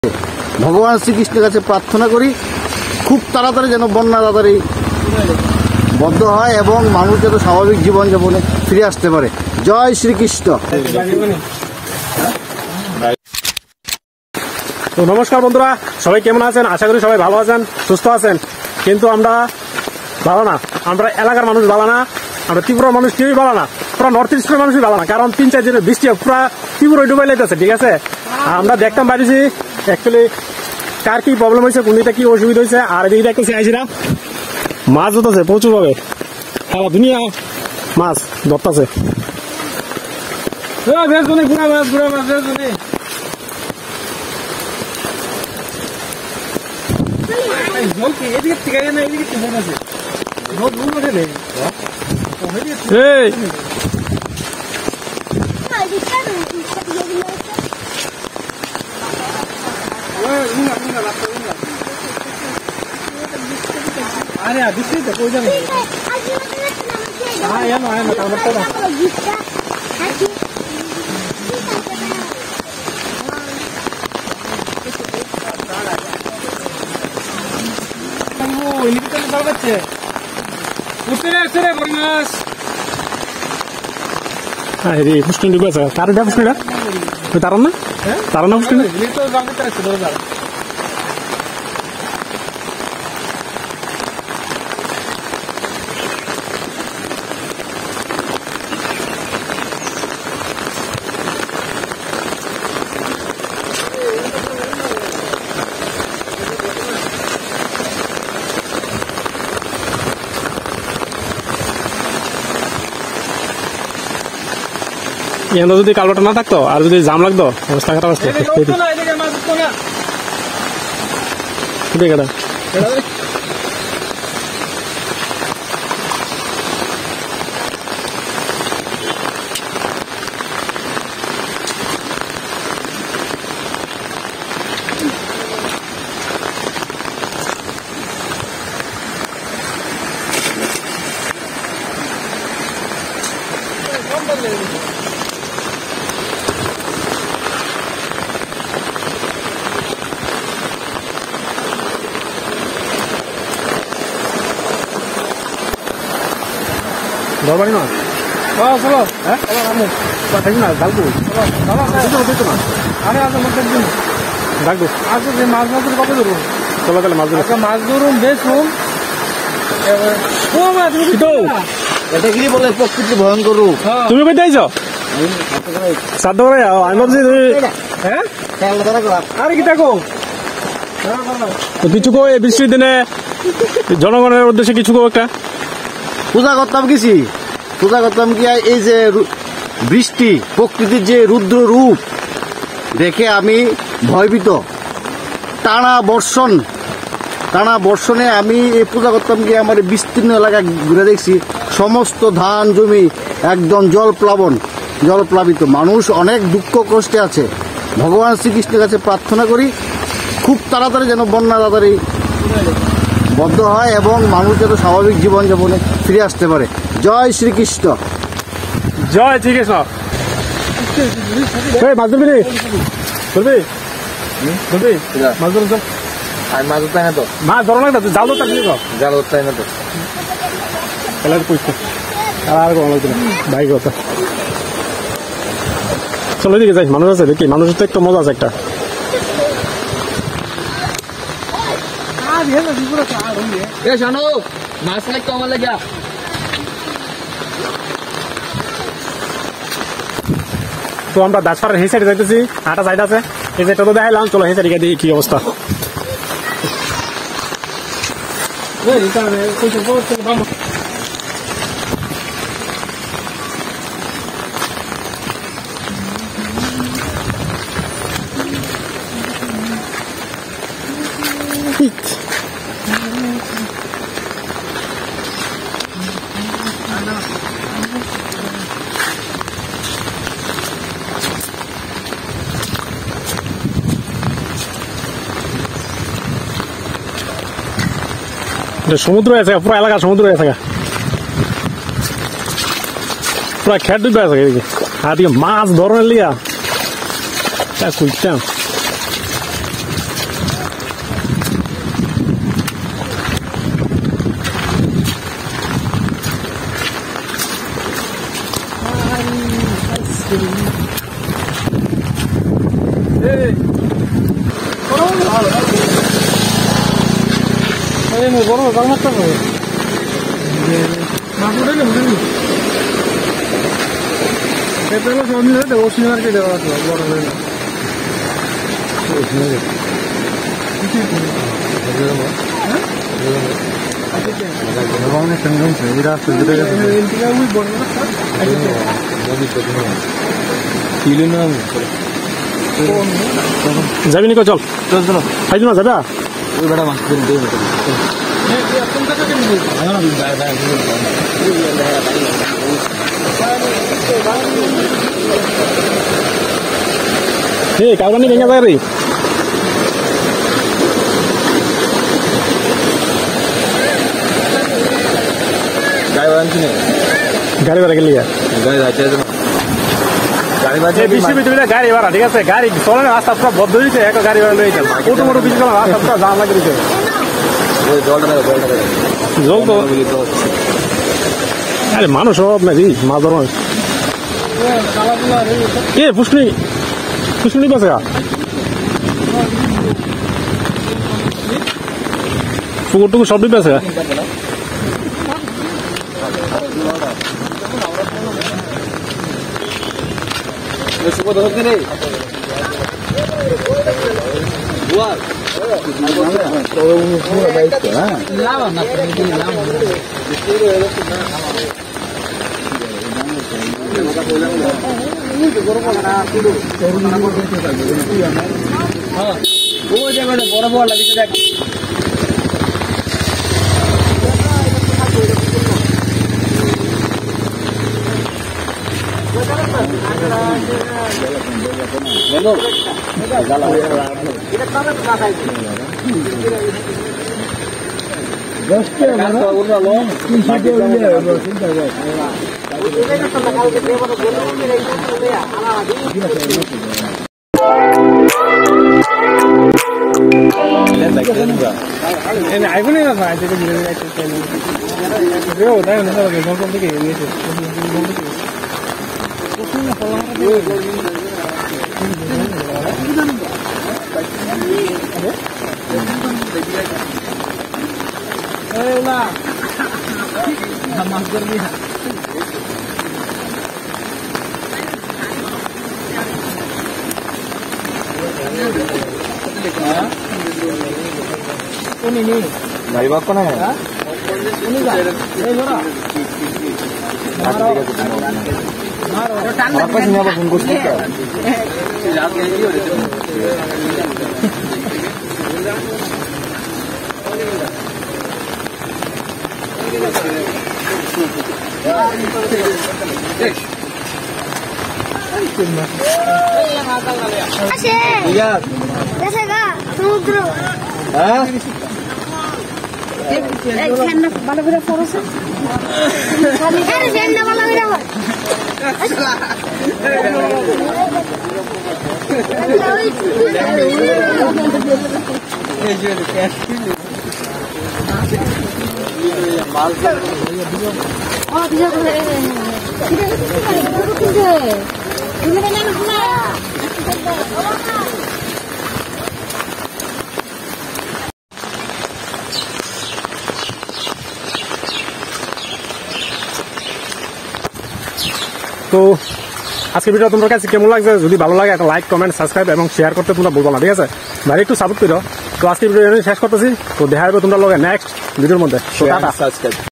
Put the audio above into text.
ভগবান শ্রীকৃষ্ণের কাছে প্রার্থনা করি খুব তাড়াতাড়ি যেন বন্যা তাড়াতাড়ি বন্ধ হয় এবং মানুষ যেন স্বাভাবিক জীবনযাপনে ফিরে আসতে পারে। জয় শ্রীকৃষ্ণ। তো নমস্কার বন্ধুরা, সবাই কেমন আছেন? আশা করি সবাই ভালো আছেন, সুস্থ আছেন। কিন্তু আমরা ভালো না, আমরা এলাকার মানুষ ভালো না, আমরা ত্রিপুরার মানুষ কেউই ভালো না, পুরো নর্থ ইস্টের মানুষই ভালো না। কারণ 3-4 দিনের বৃষ্টি পুরো ত্রিপুরা ডুবাই লেগেছে, ঠিক আছে? আমরা দেখতাম পারিছি অ্যাকচুয়ালি কার কি প্রবলেম হয়েছে, কোনটা কি অসুবিধা হয়েছে। আর এদিকে দেখতেছি আইসিরা মাছ ধরতেছে প্রচুর ভাবে, সারা দুনিয়া মাছ ধরতেছে। আরে দিচ্ছি তো কই যাবে? পুষ্টি ডুবে আছে। কার পুষ্টিটা তার না, তার না পুষ্টি এখানে যদি কালবাটা না থাকতো আর যদি জাম লাগতো অবস্থা খারাপ আসতো। দরবারি না চলো, হ্যাঁ থাকি না ডাকবো না। আরে আজ ডাকবো আজ মাছ মাছের কত ধরুন। চলো তাহলে মাছ ধরুন, মাছ ধরুন বেশুন। এটা কি বলে প্রকৃতি ভয়ঙ্কর রূপ। তুমি কোথায় আইছো? শ্রাদ্ধ করে আমি ভাবছি তুমি হ্যাঁ আরে কি থাকো কিছু কো এই বৃষ্টির দিনে জনগণের উদ্দেশ্যে কিছু কো একটা পূজা করতাম গেছি, পূজা করতাম গিয়া এই যে বৃষ্টি প্রকৃতির যে রুদ্র রূপ দেখে আমি ভয়ভীত। টানা বর্ষণে আমি এই পূজা করতাম গিয়ে আমার বিস্তীর্ণ এলাকা ঘুরে দেখছি সমস্ত ধান জমি একদম জলপ্লাবিত। মানুষ অনেক দুঃখ কষ্টে আছে। ভগবান শ্রীকৃষ্ণের কাছে প্রার্থনা করি খুব তাড়াতাড়ি যেন বন্যা তাড়াতাড়ি বন্ধ হয় এবং মানুষ যেন স্বাভাবিক জীবনযাপনে ফিরে আসতে পারে। জয় শ্রীকৃষ্ণ। জয় শ্রীকৃষ্ণ। মাছ ধরবি রে? ধরবি মাছ ধরো আর মাছ ধরতে না তো, মাছ ধরো না তো, জাল ধরতে জাল ধরতে না তো এলাকা পুষতে আর কোনো লাগবে না ভাই কথা। চলো এদিকে যাই, মানুষ আছে দেখি, মানুষের তো একটু মজা আছে একটা। মাছ লাগ তো আমার লাগা। তো আমরা দাসপাড়ার সেই সাইডে যাইতেছি, আটা সাইড আছে এই যে তো দেখাইলাম। চলো সেই সাইডে দেখি কি অবস্থা। সমুদ্র আছে, পুরো এলাকা সমুদ্র আছে, পুরো খেট ডুবে আছে এদিকে। আর দিকে মাছ ধরনের লিয়া কুইটাম বড় জাল মারতে হবে মাছ উঠে বুঝলি পেট্রোল সব মিলে দেবো সিনারকে দেওয়া আছে বড় হয়ে না যাবি নিকো চল চল চলো খাইছো না যাবা ওই বেটা মাছ ধরে দেবে কালবানি ভেঙে যায় রে গাড়ি ভাড়া গেলি গাড়ি ভাড়া ঠিক আছে গাড়ি চলে না রাস্তা পুরো বদ্ধ হয়েছে এক গাড়ি ভাড়া লয়ে গেল মোটো মোটো কিছু রাস্তা পুরো জাম লাগে দিচ্ছে জল তো আরে মানুষ সব নাকি মাছ ধর মানুষ কে পুষ্কনি পুষ্কনি পাশে পুকুর টুকুর সবই পেছে বড় বড় লাগিছে দেখ भाई बाप कौन है वापस यहाँ पर उनको সমুদ্র ভালো করে পড়ছে ভালো করে হয় তো আজকে ভিডিও তোমার কাছে কেমন লাগছে যদি ভালো লাগে একটা লাইক কমেন্ট সাবস্ক্রাইব এবং শেয়ার করতে তোমরা বলবো না ঠিক আছে ভাই একটু সাপোর্ট করো তো আজকে ভিডিও শেষ করতেছি তো দেখা যাবে তোমরা লগে নেক্সট ভিডিওর মধ্যে